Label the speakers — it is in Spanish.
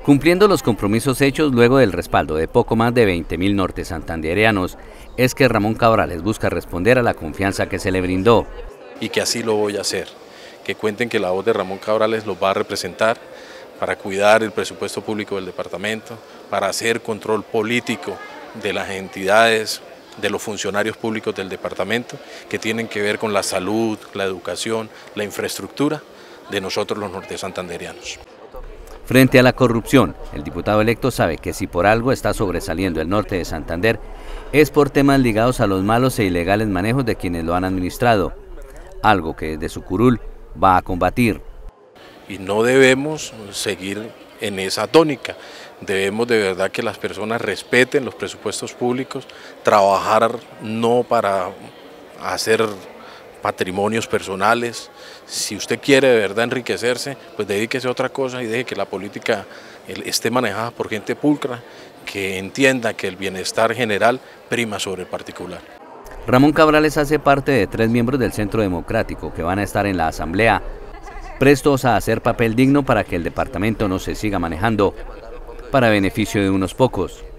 Speaker 1: Cumpliendo los compromisos hechos luego del respaldo de poco más de 20.000 norte santandereanos, es que Ramón Cabrales busca responder a la confianza que se le brindó.
Speaker 2: Y que así lo voy a hacer, que cuenten que la voz de Ramón Cabrales los va a representar para cuidar el presupuesto público del departamento, para hacer control político de las entidades, de los funcionarios públicos del departamento, que tienen que ver con la salud, la educación, la infraestructura de nosotros los norte santandereanos.
Speaker 1: Frente a la corrupción, el diputado electo sabe que si por algo está sobresaliendo el norte de Santander, es por temas ligados a los malos e ilegales manejos de quienes lo han administrado, algo que desde su curul va a combatir.
Speaker 2: Y no debemos seguir en esa tónica, debemos de verdad que las personas respeten los presupuestos públicos, trabajar no para hacer patrimonios personales. Si usted quiere de verdad enriquecerse, pues dedíquese a otra cosa y deje que la política esté manejada por gente pulcra, que entienda que el bienestar general prima sobre el particular.
Speaker 1: Ramón Cabrales hace parte de 3 miembros del Centro Democrático que van a estar en la Asamblea, prestos a hacer papel digno para que el departamento no se siga manejando para beneficio de unos pocos.